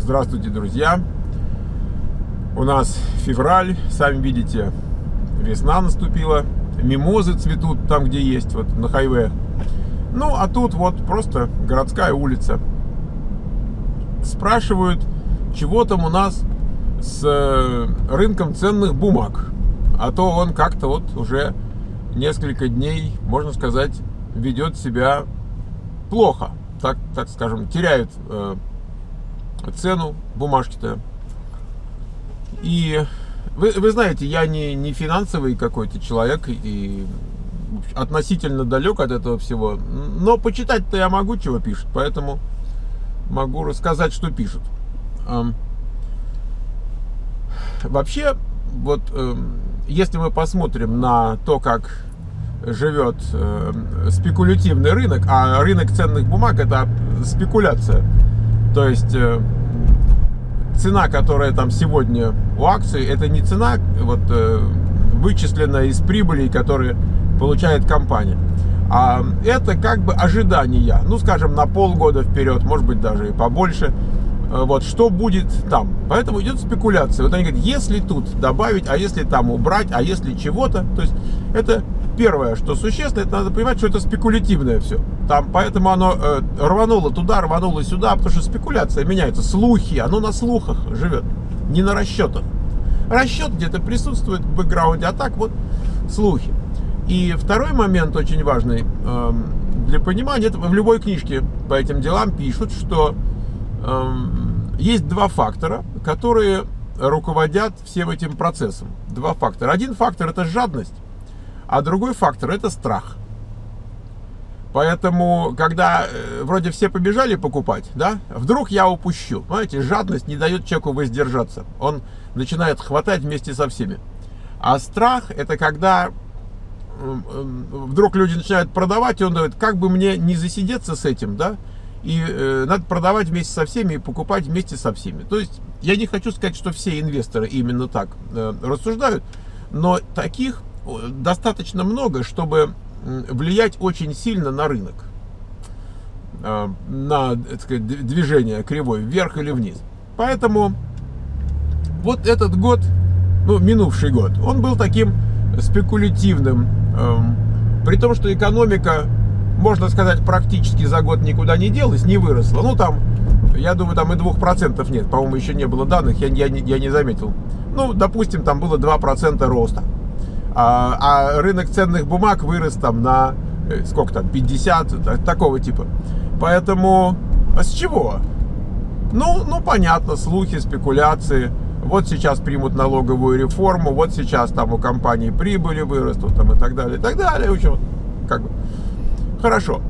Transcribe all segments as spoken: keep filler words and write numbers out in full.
Здравствуйте, друзья! У нас февраль, сами видите, весна наступила, мимозы цветут там, где есть, вот на хайве. Ну, а тут вот просто городская улица. Спрашивают, чего там у нас с рынком ценных бумаг. А то он как-то вот уже несколько дней, можно сказать, ведет себя плохо. Так, так скажем, теряют э, цену бумажки-то. И вы, вы знаете, я не, не финансовый какой-то человек и относительно далек от этого всего. Но почитать-то я могу, чего пишут, поэтому могу рассказать, что пишут. Эм, вообще, вот э, если мы посмотрим на то, как живет э, спекулятивный рынок, а рынок ценных бумаг — это спекуляция. То есть э, цена, которая там сегодня у акций, это не цена, вот, э, вычисленная из прибылей, которые получает компания, а это как бы ожидания, ну, скажем, на полгода вперед, может быть, даже и побольше. Вот, что будет там. Поэтому идет спекуляция. Вот они говорят, если тут добавить, а если там убрать, а если чего-то. То есть это первое, что существенно, это надо понимать, что это спекулятивное все. Там, поэтому оно э, рвануло туда, рвануло сюда, потому что спекуляция меняется. Слухи, оно на слухах живет, не на расчетах. Расчет где-то присутствует в бэкграунде, а так вот слухи. И второй момент очень важный э, для понимания, это в любой книжке по этим делам пишут, что есть два фактора, которые руководят всем этим процессом. Два фактора. Один фактор — это жадность, а другой фактор — это страх. Поэтому, когда вроде все побежали покупать, да, вдруг я упущу. Понимаете, жадность не дает человеку воздержаться. Он начинает хватать вместе со всеми. А страх — это когда вдруг люди начинают продавать, и он говорит, как бы мне не засидеться с этим, да, и э, надо продавать вместе со всеми и покупать вместе со всеми. То есть я не хочу сказать, что все инвесторы именно так э, рассуждают, но таких достаточно много, чтобы влиять очень сильно на рынок, э, на, так сказать, движение кривой вверх или вниз. Поэтому вот этот год, ну, минувший год, он был таким спекулятивным, э, при том, что экономика, можно сказать, практически за год никуда не делась, не выросла. Ну, там, я думаю, там и двух процентов нет. По-моему, еще не было данных, я, я, я не заметил. Ну, допустим, там было два процента роста. А, а рынок ценных бумаг вырос там на, сколько там, пятьдесят, такого типа. Поэтому, а с чего? Ну, ну, понятно, слухи, спекуляции. Вот сейчас примут налоговую реформу, вот сейчас там у компании прибыли вырастут, там, и так далее, и так далее. В общем, как бы... Хорошо.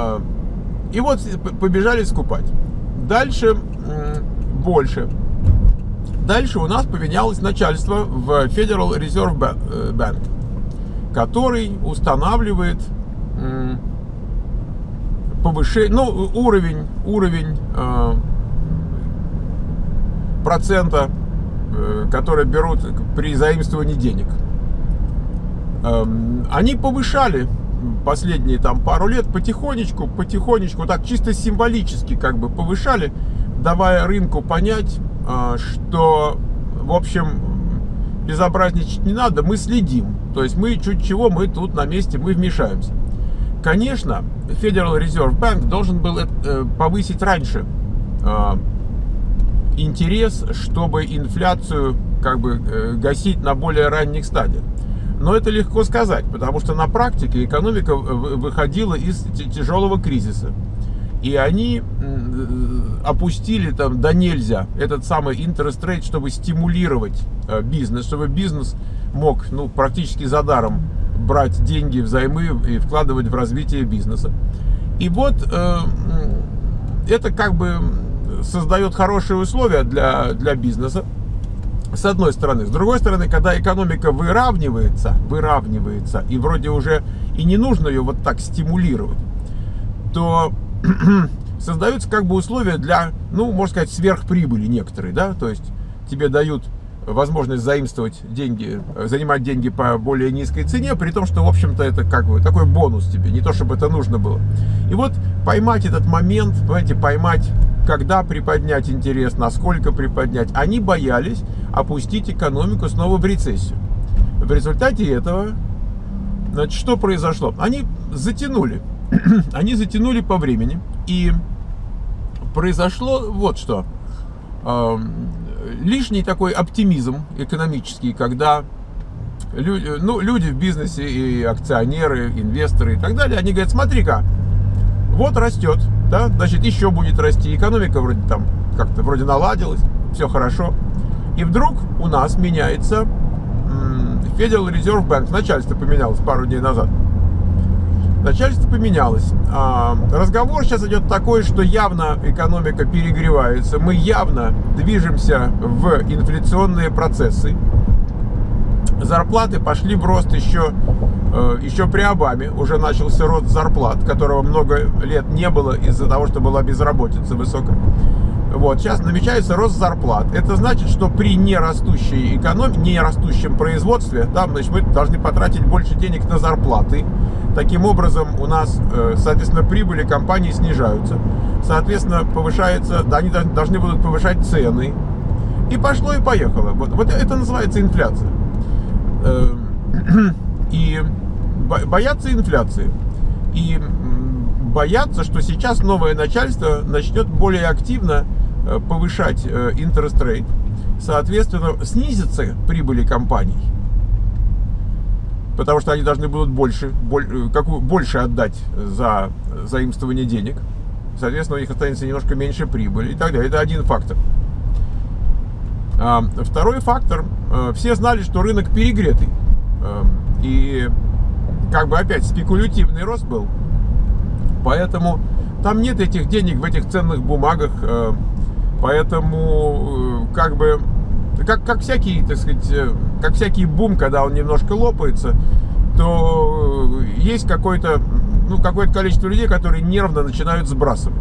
И вот побежали скупать. Дальше больше. Дальше у нас поменялось начальство в Federal Reserve Bank, который устанавливает повышение, ну, уровень, уровень процента, который берут при заимствовании денег. Они повышали последние там пару лет потихонечку, потихонечку, так чисто символически как бы повышали, давая рынку понять, что, в общем, безобразничать не надо, мы следим. То есть мы чуть чего, мы тут на месте, мы вмешаемся. Конечно, Federal Reserve Bank должен был повысить раньше интерес, чтобы инфляцию как бы гасить на более ранних стадиях. Но это легко сказать, потому что на практике экономика выходила из тяжелого кризиса. И они опустили там до нельзя этот самый interest rate, чтобы стимулировать бизнес, чтобы бизнес мог, ну, практически за даром брать деньги взаймы и вкладывать в развитие бизнеса. И вот э, это как бы создает хорошие условия для, для бизнеса. С одной стороны. С другой стороны, когда экономика выравнивается, выравнивается, и вроде уже и не нужно ее вот так стимулировать, то создаются как бы условия для, ну, можно сказать, сверхприбыли некоторые, да, то есть тебе дают возможность заимствовать деньги, занимать деньги по более низкой цене, при том, что, в общем-то, это как бы такой бонус тебе, не то, чтобы это нужно было. И вот поймать этот момент, понимаете, поймать когда приподнять интерес, насколько приподнять. Они боялись опустить экономику снова в рецессию. В результате этого, значит, что произошло? Они затянули. Они затянули по времени. И произошло вот что. Э, лишний такой оптимизм экономический, когда люди, ну, люди в бизнесе, и акционеры, инвесторы и так далее, они говорят: смотри-ка, вот растет, да, значит, еще будет расти. Экономика вроде там как-то вроде наладилась, все хорошо. И вдруг у нас меняется Federal Reserve Bank, начальство поменялось пару дней назад. Начальство поменялось. А, разговор сейчас идет такой, что явно экономика перегревается. Мы явно движемся в инфляционные процессы. Зарплаты пошли в рост еще, еще при Обаме. Уже начался рост зарплат, которого много лет не было из-за того, что была безработица высокая. Вот, сейчас намечается рост зарплат. Это значит, что при нерастущей экономике, нерастущем производстве, да, значит, мы должны потратить больше денег на зарплаты. Таким образом, у нас, соответственно, прибыли компаний снижаются. Соответственно, повышается, да, они должны будут повышать цены. И пошло и поехало. Вот, вот это называется инфляция. И боятся инфляции. И боятся, что сейчас новое начальство начнет более активно повышать interest rate. Соответственно, снизятся прибыли компаний. Потому что они должны будут больше, больше отдать за заимствование денег. Соответственно, у них останется немножко меньше прибыли и так далее. Это один фактор. Второй фактор. Все знали, что рынок перегретый. И как бы опять спекулятивный рост был. Поэтому там нет этих денег в этих ценных бумагах. Поэтому как бы как, как всякий, так сказать, как всякий бум, когда он немножко лопается, то есть какое-то, ну, какое-то количество людей, которые нервно начинают сбрасывать.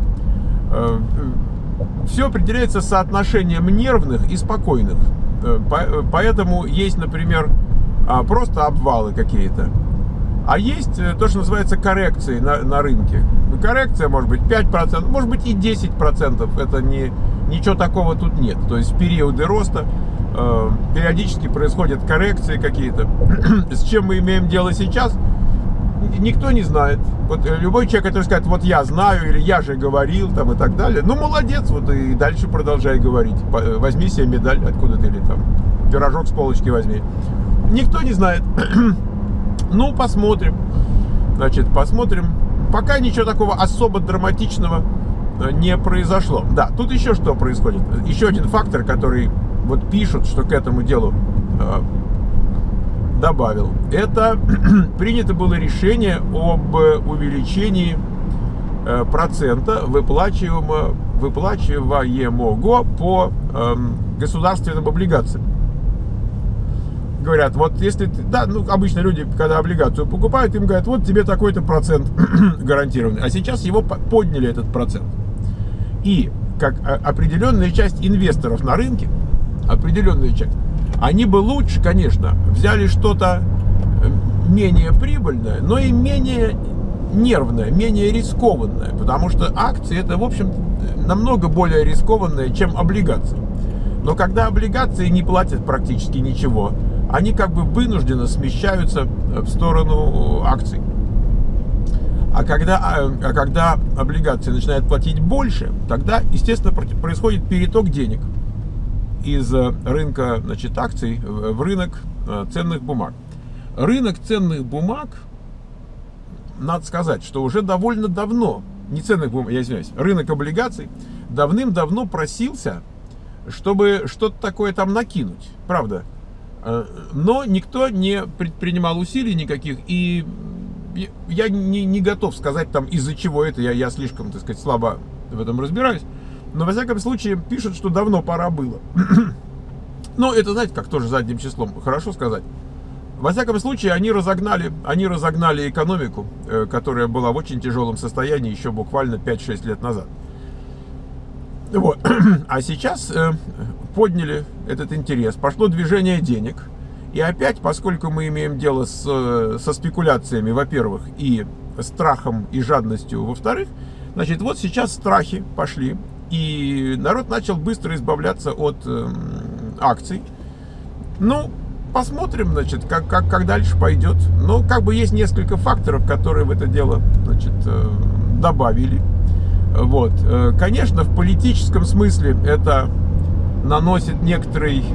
Все определяется соотношением нервных и спокойных. Поэтому есть, например, просто обвалы какие-то. А есть то, что называется коррекцией на, на рынке. Коррекция может быть пять процентов, может быть и десять процентов. Это не, ничего такого тут нет. То есть в периоды роста э, периодически происходят коррекции какие-то. С чем мы имеем дело сейчас, никто не знает. Вот любой человек, который скажет: вот я знаю, или я же говорил, там, и так далее. Ну, молодец, вот и дальше продолжай говорить. Возьми себе медаль откуда-то, или там пирожок с полочки возьми. Никто не знает. Ну, посмотрим. Значит, посмотрим. Пока ничего такого особо драматичного не произошло. Да, тут еще что происходит. Еще один фактор, который вот пишут, что к этому делу э, добавил. Это принято было решение об увеличении э, процента выплачиваемого, выплачиваемого по э, государственным облигациям. Говорят, вот если ты, да, ну, обычно люди, когда облигацию покупают, им говорят: вот тебе такой-то процент гарантированный. А сейчас его подняли, этот процент. И как определенная часть инвесторов на рынке, определенная часть, они бы лучше, конечно, взяли что-то менее прибыльное, но и менее нервное, менее рискованное. Потому что акции — это, в общем, намного более рискованное, чем облигации. Но когда облигации не платят практически ничего, они как бы вынужденно смещаются в сторону акций. А когда, а когда облигации начинают платить больше, тогда, естественно, происходит переток денег из рынка, значит, акций в рынок ценных бумаг. Рынок ценных бумаг, надо сказать, что уже довольно давно, не ценных бумаг, я извиняюсь, рынок облигаций давным-давно просился, чтобы что-то такое там накинуть, правда. Но никто не предпринимал усилий никаких, и я не, не готов сказать, там, из-за чего это, я, я слишком, так сказать, слабо в этом разбираюсь, но, во всяком случае, пишут, что давно пора было. Но это, знаете, как тоже задним числом, хорошо сказать. Во всяком случае, они разогнали, они разогнали экономику, которая была в очень тяжелом состоянии еще буквально пять-шесть лет назад. Вот. А сейчас э, подняли этот интерес, пошло движение денег. И опять, поскольку мы имеем дело с, со спекуляциями, во-первых, и страхом и жадностью, во-вторых, значит, вот сейчас страхи пошли. И народ начал быстро избавляться от э, акций. Ну, посмотрим, значит, как, как, как дальше пойдет. Но как бы есть несколько факторов, которые в это дело, значит, э, добавили. Вот. Конечно, в политическом смысле это наносит некоторый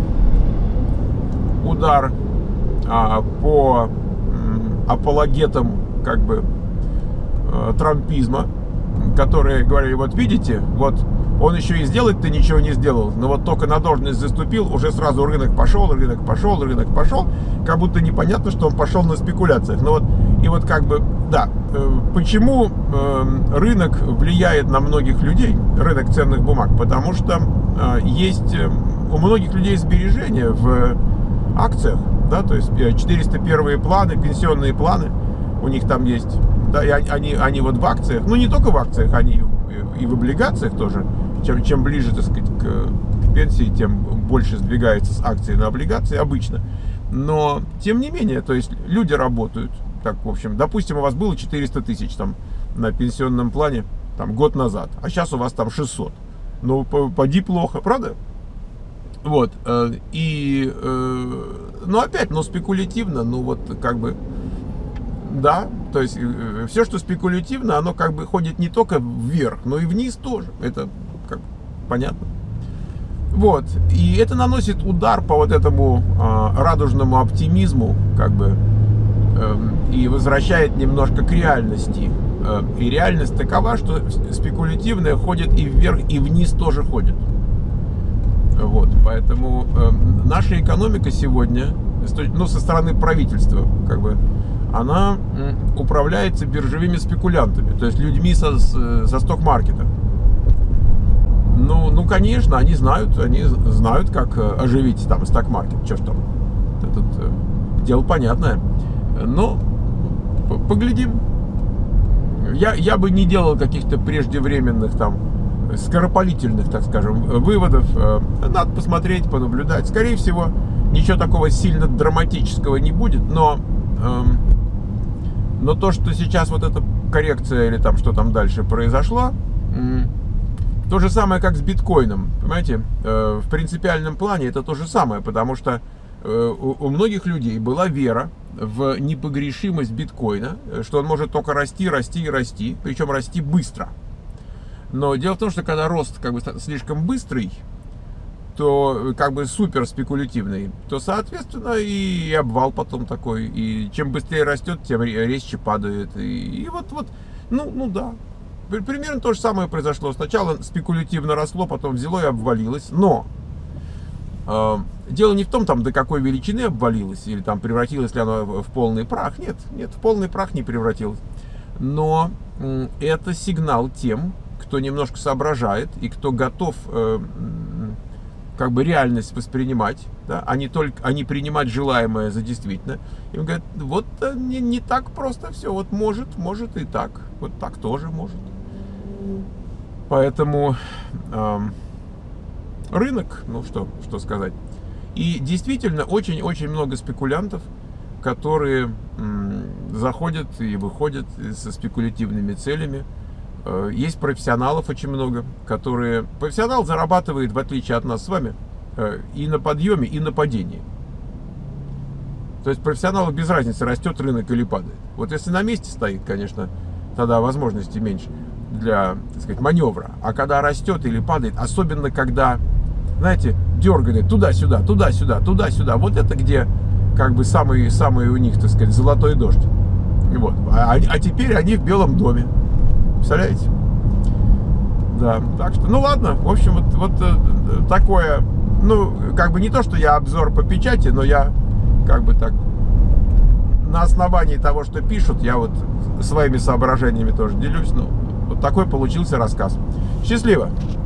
удар а, по м, апологетам, как бы, э, трампизма, которые говорили: вот видите, вот он еще и сделать-то ничего не сделал, но вот только на должность заступил, уже сразу рынок пошел, рынок пошел, рынок пошел, как будто непонятно, что он пошел на спекуляциях. Ну вот, и вот как бы, да, почему рынок влияет на многих людей, рынок ценных бумаг? Потому что есть у многих людей сбережения в акциях, да, то есть четыреста первые планы, пенсионные планы, у них там есть, да, и они, они вот в акциях, ну не только в акциях, они и в облигациях тоже. Чем, чем ближе, так сказать, к, к пенсии, тем больше сдвигается с акций на облигации обычно. Но, тем не менее, то есть люди работают. Так, в общем, допустим, у вас было четыреста тысяч там на пенсионном плане там, год назад, а сейчас у вас там шестьсот. Ну, поди плохо, правда? Вот. И, ну, опять, ну, спекулятивно, ну, вот, как бы, да, то есть все, что спекулятивно, оно как бы ходит не только вверх, но и вниз тоже. Это как понятно. Вот. И это наносит удар по вот этому э, радужному оптимизму, как бы, э, и возвращает немножко к реальности. Э, и реальность такова, что спекулятивное ходит и вверх, и вниз тоже ходит. Вот. Поэтому э, наша экономика сегодня, ну, со стороны правительства, как бы, она управляется биржевыми спекулянтами, то есть людьми со, со сток-маркета. Ну, ну, конечно, они знают, они знают, как оживить там сток-маркет. Что ж там, это дело понятное. Но поглядим. Я, я бы не делал каких-то преждевременных там скоропалительных, так скажем, выводов. Надо посмотреть, понаблюдать. Скорее всего, ничего такого сильно драматического не будет, но Но то, что сейчас вот эта коррекция или там что там дальше произошло, то же самое, как с биткоином, понимаете, в принципиальном плане это то же самое, потому что у многих людей была вера в непогрешимость биткоина, что он может только расти, расти и расти, причем расти быстро. Но дело в том, что когда рост как бы слишком быстрый, то как бы супер спекулятивный, то, соответственно, и обвал потом такой. И чем быстрее растет, тем резче падает. И, и вот, вот, ну, ну да. Примерно то же самое произошло. Сначала спекулятивно росло, потом взяло и обвалилось. Но э, дело не в том, там, до какой величины обвалилось, или там превратилось ли оно в полный прах. Нет, нет, в полный прах не превратилось. Но э, это сигнал тем, кто немножко соображает и кто готов э, как бы реальность воспринимать, да, а не только, а не принимать желаемое за действительно. Им говорят, вот не, не так просто все, вот может, может и так, вот так тоже может. Поэтому э, рынок, ну что, что сказать. И действительно очень-очень много спекулянтов, которые э, заходят и выходят со спекулятивными целями. Есть профессионалов очень много, которые... Профессионал зарабатывает, в отличие от нас с вами, и на подъеме, и на падении. То есть профессионалу без разницы, растет рынок или падает. Вот если на месте стоит, конечно, тогда возможностей меньше для, так сказать, маневра. А когда растет или падает, особенно когда, знаете, дергает туда-сюда, туда-сюда, туда-сюда, вот это где как бы самый, самый у них, так сказать, золотой дождь. Вот. А, а теперь они в Белом доме. Представляете? Да, так что, ну ладно, в общем, вот, вот такое, ну, как бы не то, что я обзор по печати, но я, как бы так, на основании того, что пишут, я вот своими соображениями тоже делюсь, ну, вот такой получился рассказ. Счастливо!